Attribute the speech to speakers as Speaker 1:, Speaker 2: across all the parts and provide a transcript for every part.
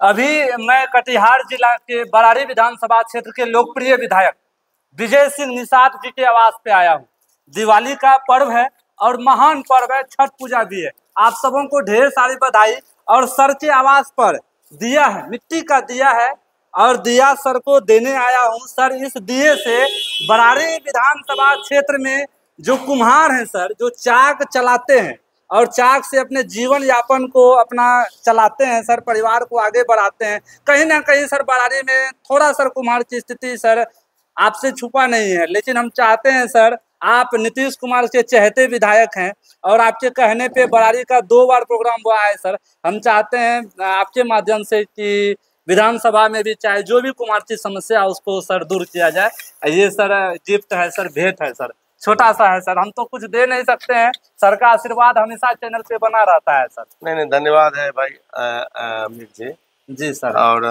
Speaker 1: अभी मैं कटिहार जिला के बरारी विधानसभा क्षेत्र के लोकप्रिय विधायक विजय सिंह निषाद जी के आवास पे आया हूँ। दिवाली का पर्व है और महान पर्व है, छठ पूजा भी है। आप सबों को ढेर सारी बधाई। और सर के आवास पर दिया है, मिट्टी का दिया है और दिया सर को देने आया हूँ। सर, इस दिए से बरारी विधानसभा क्षेत्र में जो कुम्हार हैं सर, जो चाक चलाते हैं और चाक से अपने जीवन यापन को अपना चलाते हैं सर, परिवार को आगे बढ़ाते हैं। कहीं ना कहीं सर बरारी में थोड़ा सर कुम्हार की स्थिति सर आपसे छुपा नहीं है, लेकिन हम चाहते हैं सर, आप नीतीश कुमार के चहेते विधायक हैं और आपके कहने पे बरारी का 2 बार प्रोग्राम हुआ है सर। हम चाहते हैं आपके माध्यम से कि विधानसभा में भी चाहे जो भी कुम्हार की समस्या उसको सर दूर किया जाए। ये सर गिफ्ट है सर, भेंट है सर, छोटा सा है सर, हम तो कुछ दे नहीं सकते हैं। सर का आशीर्वाद हमेशा चैनल पे बना रहता है सर।
Speaker 2: नहीं, धन्यवाद है भाई अमित जी।
Speaker 1: जी सर।
Speaker 2: और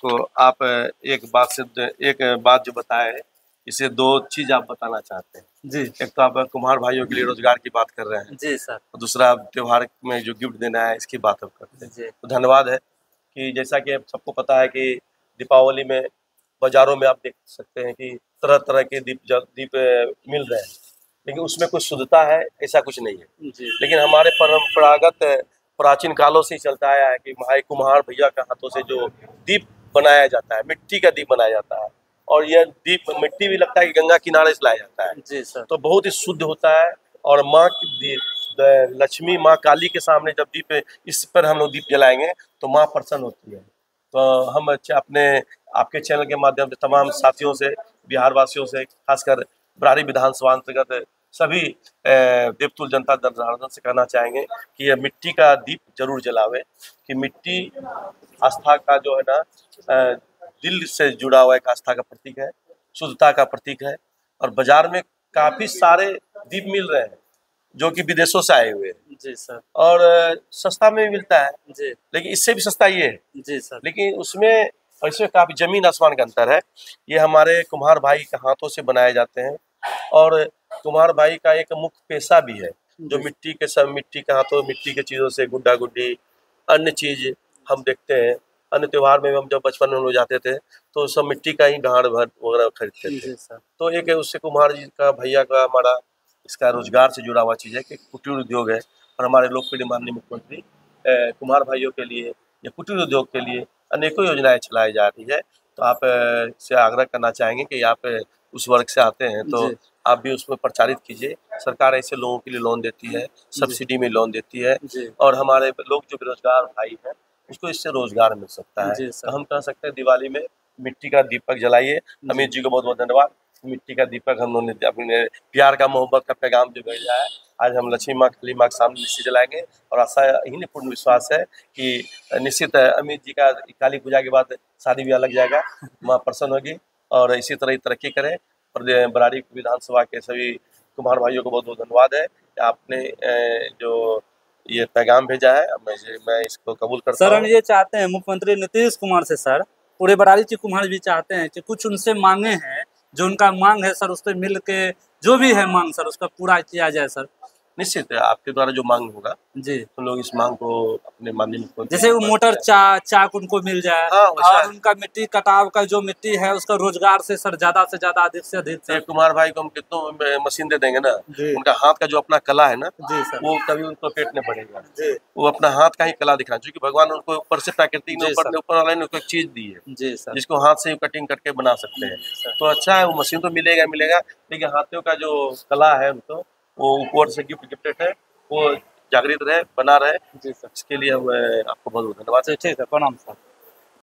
Speaker 2: आप एक बात जो बताए, इसे 2 चीज आप बताना चाहते हैं
Speaker 1: जी।
Speaker 2: एक तो आप कुम्हार भाइयों के लिए रोजगार की बात कर रहे हैं
Speaker 1: जी सर।
Speaker 2: और दूसरा त्योहार में जो गिफ्ट देना है इसकी बात आप करते हैं
Speaker 1: जी।
Speaker 2: तो धन्यवाद है कि जैसा कि सबको पता है कि दीपावली में बाजारों में आप देख सकते हैं कि तरह तरह के दीप मिल रहे हैं, लेकिन उसमें कुछ शुद्धता है ऐसा कुछ नहीं है।
Speaker 1: जी।
Speaker 2: लेकिन हमारे परंपरागत प्राचीन कालों से ही चलता आया है कि भाई कुम्हार भैया के हाथों से जो दीप बनाया जाता है, मिट्टी का दीप बनाया जाता है और यह दीप मिट्टी भी लगता है कि गंगा किनारे से लाया जाता है।
Speaker 1: जी सर।
Speaker 2: तो बहुत ही शुद्ध होता है और माँ की लक्ष्मी माँ काली के सामने जब दीप इस पर हम लोग दीप जलाएंगे तो माँ प्रसन्न होती है। तो हम अपने आपके चैनल के माध्यम से तमाम साथियों से, बिहार वासियों से, खासकर बरारी विधानसभा अंतर्गत सभी देवतुल जनता जनार्दन से कहना चाहेंगे कि यह मिट्टी का दीप जरूर जलावे कि मिट्टी आस्था का जो है ना दिल से जुड़ा हुआ एक आस्था का प्रतीक है, शुद्धता का प्रतीक है। और बाजार में काफी सारे दीप मिल रहे हैं जो कि विदेशों से आए हुए हैं।
Speaker 1: जी सर।
Speaker 2: और सस्ता में भी मिलता है
Speaker 1: जी।
Speaker 2: लेकिन इससे भी सस्ता ये है।
Speaker 1: जी सर।
Speaker 2: लेकिन उसमें काफी जमीन आसमान का अंतर है। ये हमारे कुम्हार भाई के हाथों से बनाए जाते हैं और कुम्हार भाई का एक मुख्य पेशा भी है जो मिट्टी के हाथों, मिट्टी के चीजों से गुड्डा गुड्डी अन्य चीज हम देखते हैं। अन्य त्योहार में हम जब बचपन में हम लोग जाते थे तो सब मिट्टी का ही गाड़ भर वगैरह खरीदते थे। तो एक उससे कुम्हार जी का, भैया का, हमारा इसका रोजगार से जुड़ा हुआ चीज है कि कुटीर उद्योग है और हमारे लोकप्रिय माननीय मुख्यमंत्री कुम्हार भाइयों के लिए या कुटीर उद्योग के लिए अनेकों योजनाएं चलाई जा रही है। तो आप से आग्रह करना चाहेंगे कि आप उस वर्ग से आते हैं तो आप भी उसमें प्रचारित कीजिए। सरकार ऐसे लोगों के लिए लोन देती है, सब्सिडी में लोन देती है और हमारे लोग जो बेरोजगार भाई हैं उसको इससे रोजगार मिल सकता है। तो हम कह सकते हैं दिवाली में मिट्टी का दीपक जलाइए। अमित जी को बहुत बहुत धन्यवाद। मिट्टी का दीपक हम लोगों ने अपने प्यार का, मोहब्बत का पैगाम जो भेजा है, आज हम लक्ष्मी माँ, काली माँ के सामने निश्चित जलाएंगे और आशा यही पूर्ण विश्वास है कि निश्चित अमित जी का काली पूजा के बाद शादी ब्याह लग जाएगा, माँ प्रसन्न होगी और इसी तरह तरक्की करें। बरारी विधानसभा के सभी कुम्हार भाइयों को बहुत बहुत धन्यवाद है कि आपने जो ये पैगाम भेजा है मैं इसको कबूल करता हूं।
Speaker 1: सर, हम ये चाहते हैं मुख्यमंत्री नीतीश कुमार से सर, पूरे बरारी के कुम्हार भी चाहते हैं कि कुछ उनसे मांगे हैं, जो उनका मांग है सर उससे मिल के जो भी है मांग सर उसका पूरा किया जाए सर।
Speaker 2: निश्चित है आपके द्वारा जो मांग होगा
Speaker 1: जी,
Speaker 2: हम लोग इस मांग को अपने माननीय मुख्यमंत्री,
Speaker 1: जैसे वो मोटर चाक उनको मिल जाए।
Speaker 2: हाँ,
Speaker 1: और उनका मिट्टी कटाव का जो मिट्टी है उसका रोजगार से सर ज्यादा से ज्यादा, अधिक से अधिक सर।
Speaker 2: कुमार भाई को हम कितनों मशीन दे देंगे ना, उनका हाथ का जो अपना कला है ना
Speaker 1: जी सर,
Speaker 2: वो कभी उनको पेट नहीं पड़ेगा।
Speaker 1: जी,
Speaker 2: वो अपना हाथ का ही कला दिखा, क्योंकि भगवान उनको ऊपर से प्राकृतिक ने ऊपर वाले ने एक चीज दी है
Speaker 1: जी सर,
Speaker 2: जिसको हाथ से कटिंग करके बना सकते हैं। तो अच्छा है, वो मशीन तो मिलेगा, लेकिन हाथों का जो कला है उनको वो ऊपर से गिफ्टेड है, वो जागृत रहे, बना रहे। जी सर, इसके लिए हम आपको बहुत बहुत धन्यवाद।
Speaker 1: ठीक है, प्रणाम सर।